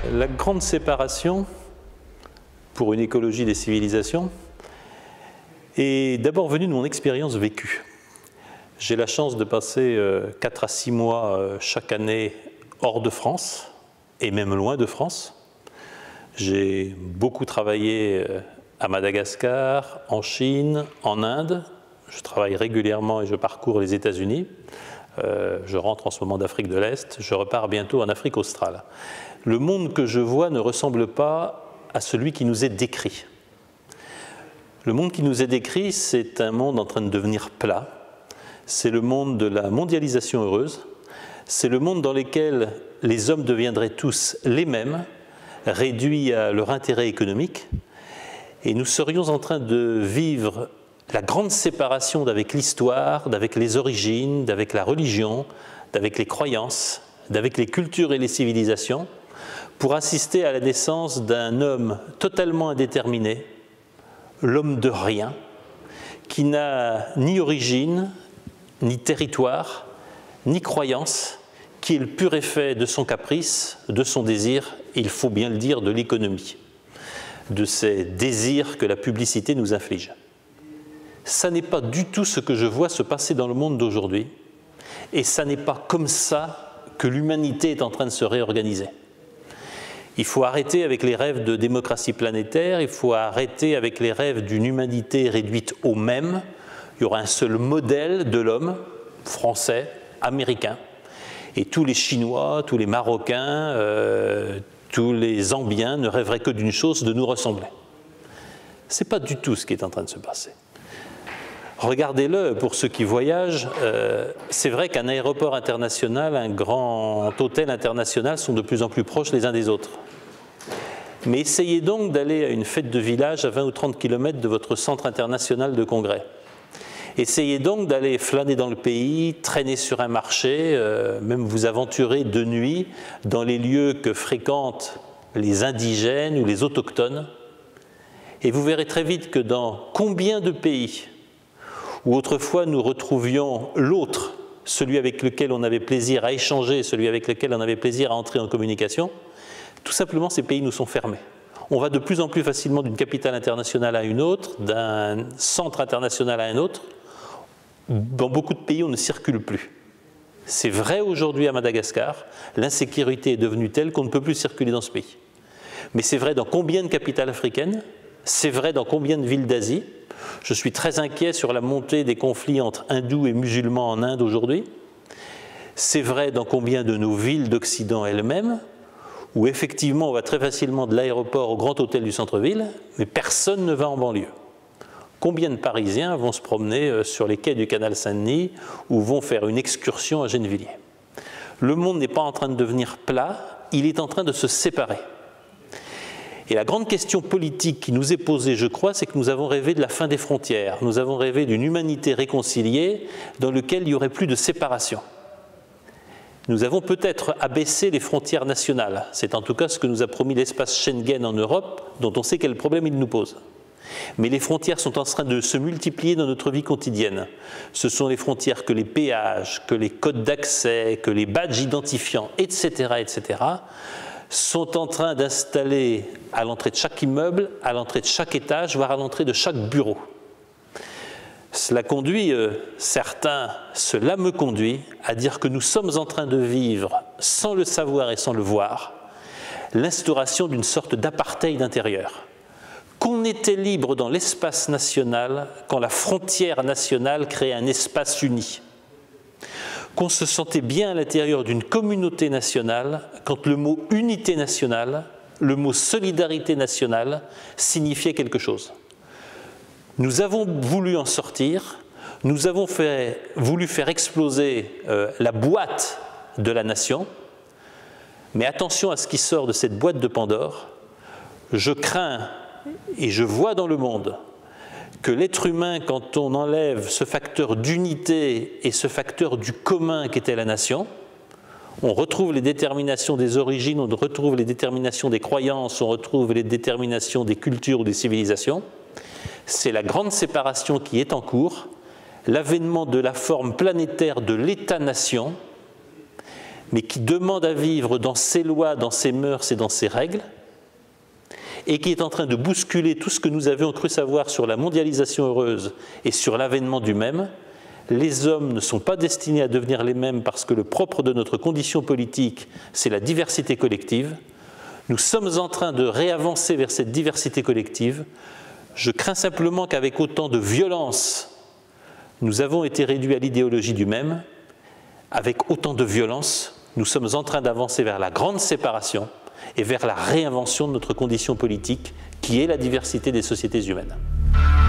La grande séparation pour une écologie des civilisations est d'abord venue de mon expérience vécue. J'ai la chance de passer 4 à 6 mois chaque année hors de France, et même loin de France. J'ai beaucoup travaillé à Madagascar, en Chine, en Inde. Je travaille régulièrement et je parcours les États-Unis. Je rentre en ce moment d'Afrique de l'Est. Je repars bientôt en Afrique australe. Le monde que je vois ne ressemble pas à celui qui nous est décrit. Le monde qui nous est décrit, c'est un monde en train de devenir plat. C'est le monde de la mondialisation heureuse. C'est le monde dans lequel les hommes deviendraient tous les mêmes, réduits à leur intérêt économique. Et nous serions en train de vivre la grande séparation d'avec l'histoire, d'avec les origines, d'avec la religion, d'avec les croyances, d'avec les cultures et les civilisations, pour assister à la naissance d'un homme totalement indéterminé, l'homme de rien, qui n'a ni origine, ni territoire, ni croyance, qui est le pur effet de son caprice, de son désir, et il faut bien le dire, de l'économie, de ces désirs que la publicité nous inflige. Ça n'est pas du tout ce que je vois se passer dans le monde d'aujourd'hui, et ça n'est pas comme ça que l'humanité est en train de se réorganiser. Il faut arrêter avec les rêves de démocratie planétaire, il faut arrêter avec les rêves d'une humanité réduite au même. Il y aura un seul modèle de l'homme, français, américain, et tous les Chinois, tous les Marocains, tous les Zambiens ne rêveraient que d'une chose, de nous ressembler. Ce n'est pas du tout ce qui est en train de se passer. Regardez-le, pour ceux qui voyagent, c'est vrai qu'un aéroport international, un grand hôtel international sont de plus en plus proches les uns des autres. Mais essayez donc d'aller à une fête de village à 20 ou 30 km de votre centre international de congrès. Essayez donc d'aller flâner dans le pays, traîner sur un marché, même vous aventurer de nuit dans les lieux que fréquentent les indigènes ou les autochtones. Et vous verrez très vite que dans combien de pays où autrefois nous retrouvions l'autre, celui avec lequel on avait plaisir à échanger, celui avec lequel on avait plaisir à entrer en communication, tout simplement ces pays nous sont fermés. On va de plus en plus facilement d'une capitale internationale à une autre, d'un centre international à un autre. Dans beaucoup de pays, on ne circule plus. C'est vrai aujourd'hui à Madagascar, l'insécurité est devenue telle qu'on ne peut plus circuler dans ce pays. Mais c'est vrai dans combien de capitales africaines? C'est vrai dans combien de villes d'Asie? Je suis très inquiet sur la montée des conflits entre hindous et musulmans en Inde aujourd'hui. C'est vrai dans combien de nos villes d'Occident elles-mêmes, où effectivement on va très facilement de l'aéroport au grand hôtel du centre-ville, mais personne ne va en banlieue. Combien de Parisiens vont se promener sur les quais du canal Saint-Denis ou vont faire une excursion à Gennevilliers? Le monde n'est pas en train de devenir plat, il est en train de se séparer. Et la grande question politique qui nous est posée, je crois, c'est que nous avons rêvé de la fin des frontières. Nous avons rêvé d'une humanité réconciliée dans laquelle il n'y aurait plus de séparation. Nous avons peut-être abaissé les frontières nationales. C'est en tout cas ce que nous a promis l'espace Schengen en Europe, dont on sait quel problème il nous pose. Mais les frontières sont en train de se multiplier dans notre vie quotidienne. Ce sont les frontières que les péages, que les codes d'accès, que les badges identifiants, etc., sont en train d'installer à l'entrée de chaque immeuble, à l'entrée de chaque étage, voire à l'entrée de chaque bureau. Cela conduit, cela me conduit à dire que nous sommes en train de vivre, sans le savoir et sans le voir, l'instauration d'une sorte d'apartheid intérieur. Qu'on était libre dans l'espace national quand la frontière nationale créait un espace uni. Qu'on se sentait bien à l'intérieur d'une communauté nationale quand le mot unité nationale, le mot solidarité nationale signifiait quelque chose. Nous avons voulu en sortir, nous avons voulu faire exploser la boîte de la nation, mais attention à ce qui sort de cette boîte de Pandore. Je crains et je vois dans le monde que l'être humain, quand on enlève ce facteur d'unité et ce facteur du commun qu'était la nation, on retrouve les déterminations des origines, on retrouve les déterminations des croyances, on retrouve les déterminations des cultures ou des civilisations. C'est la grande séparation qui est en cours, l'avènement de la forme planétaire de l'État-nation, mais qui demande à vivre dans ses lois, dans ses mœurs et dans ses règles, et qui est en train de bousculer tout ce que nous avions cru savoir sur la mondialisation heureuse et sur l'avènement du même. Les hommes ne sont pas destinés à devenir les mêmes parce que le propre de notre condition politique, c'est la diversité collective. Nous sommes en train de réavancer vers cette diversité collective. Je crains simplement qu'avec autant de violence, nous avons été réduits à l'idéologie du même. Avec autant de violence, nous sommes en train d'avancer vers la grande séparation et vers la réinvention de notre condition politique, qui est la diversité des sociétés humaines.